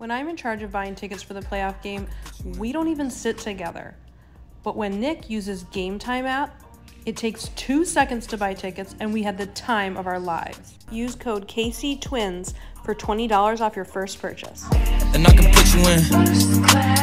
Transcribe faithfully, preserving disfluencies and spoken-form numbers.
When I'm in charge of buying tickets for the playoff game, we don't even sit together. But when Nick uses GameTime app, it takes two seconds to buy tickets and we had the time of our lives. Use code K C Twins for twenty dollars off your first purchase. And I can put you in.